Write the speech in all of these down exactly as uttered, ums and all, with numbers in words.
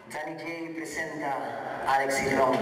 Danny J presenta a Alex y Ron.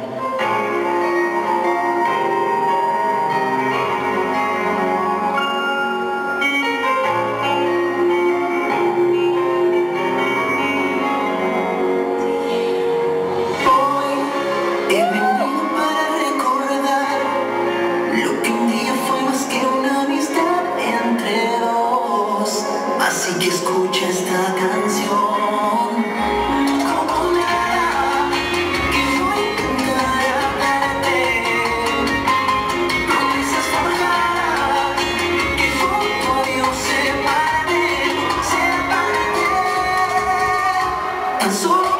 Así que escucha esta canción. Como nada que voy a intentar hablarte, promesas forjadas que junto a Dios se paren, se paren. Tan solo